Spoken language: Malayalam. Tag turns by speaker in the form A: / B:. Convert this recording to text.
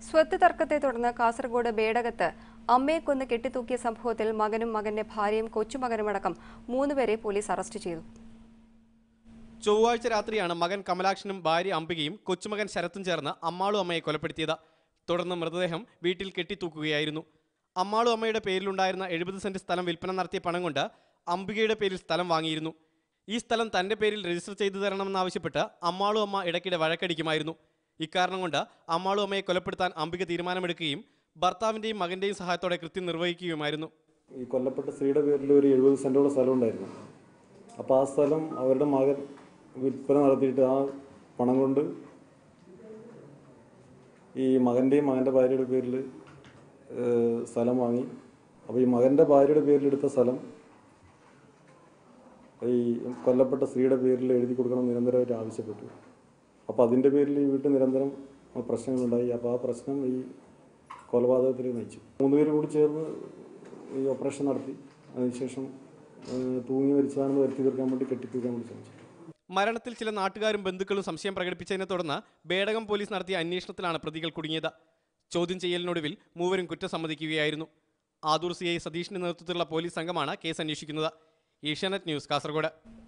A: സ്വത്ത് തർക്കത്തെ തുടർന്ന് കാസർഗോഡ് ബേഡകത്ത് അമ്മയെ കൊന്ന് കെട്ടിത്തൂക്കിയ സംഭവത്തിൽ മകനും മകന്റെ ഭാര്യയും കൊച്ചുമകനുമടക്കം 3 പേരെ പോലീസ് അറസ്റ്റ് ചെയ്തു.
B: ചൊവ്വാഴ്ച രാത്രിയാണ് മകൻ കമലാക്ഷനും ഭാര്യ അംബികയും കൊച്ചുമകൻ ശരത്തും ചേർന്ന് അമ്മാളു അമ്മയെ കൊലപ്പെടുത്തിയത്. തുടർന്ന് മൃതദേഹം വീട്ടിൽ കെട്ടിത്തൂക്കുകയായിരുന്നു. അമ്മാളു അമ്മയുടെ പേരിലുണ്ടായിരുന്ന 70 സെന്റ് സ്ഥലം വിൽപ്പന നടത്തിയ പണം കൊണ്ട് അംബികയുടെ പേരിൽ സ്ഥലം വാങ്ങിയിരുന്നു. ഈ സ്ഥലം തന്റെ പേരിൽ രജിസ്റ്റർ ചെയ്തു തരണമെന്നാവശ്യപ്പെട്ട് അമ്മാളു അമ്മ ഇടയ്ക്കിടെ വഴക്കടിക്കുമായിരുന്നു. ഇക്കാരണം കൊണ്ട് അമ്മാളു അമ്മയെ കൊലപ്പെടുത്താൻ അംബിക തീരുമാനമെടുക്കുകയും ഭർത്താവിന്റെയും മകന്റെയും സഹായത്തോടെ കൃത്യം നിർവഹിക്കുകയുമായിരുന്നു.
C: ഈ കൊല്ലപ്പെട്ട സ്ത്രീയുടെ പേരിൽ ഒരു 70 സെന്റോളം സ്ഥലം ഉണ്ടായിരുന്നു. അപ്പോൾ ആ സ്ഥലം അവരുടെ മകൻ വിൽപ്പന നടത്തിയിട്ട് ആ പണം കൊണ്ട് ഈ മകൻ്റെയും മകൻ്റെ ഭാര്യയുടെ പേരിൽ സ്ഥലം വാങ്ങി. അപ്പോൾ ഈ മകൻ്റെ ഭാര്യയുടെ പേരിലെടുത്ത സ്ഥലം ഈ കൊല്ലപ്പെട്ട സ്ത്രീയുടെ പേരിൽ എഴുതി കൊടുക്കണം നിരന്തരമായിട്ട് ആവശ്യപ്പെട്ടു. അപ്പോൾ അതിൻ്റെ പേരിൽ ഈ വീട്ടിൽ നിരന്തരം പ്രശ്നങ്ങളുണ്ടായി. അപ്പോൾ ആ പ്രശ്നം ഈ കൊലപാതകത്തിലേക്ക് നയിച്ചു. 3 പേരും കൂടി ചേർന്ന് ഈ ഓപ്പറേഷൻ നടത്തി. അതിനുശേഷം തൂങ്ങി മരിച്ചതാണെന്ന് വരുത്തി തീർക്കാൻ വേണ്ടി കെട്ടിത്തീർക്കാൻ വേണ്ടി ശ്രമിച്ചു.
B: മരണത്തിൽ ചില നാട്ടുകാരും ബന്ധുക്കളും സംശയം പ്രകടിപ്പിച്ചതിനെ തുടർന്ന് ബേഡകം പോലീസ് നടത്തിയ അന്വേഷണത്തിലാണ് പ്രതികൾ കുടുങ്ങിയത്. ചോദ്യം ചെയ്യലിനൊടുവിൽ 3 പേരും കുറ്റം സമ്മതിക്കുകയായിരുന്നു. ആദൂർ CI സതീഷിന്റെ നേതൃത്വത്തിലുള്ള പോലീസ് സംഘമാണ് കേസ് അന്വേഷിക്കുന്നത്. ഏഷ്യാനെറ്റ് ന്യൂസ്, കാസർഗോഡ്.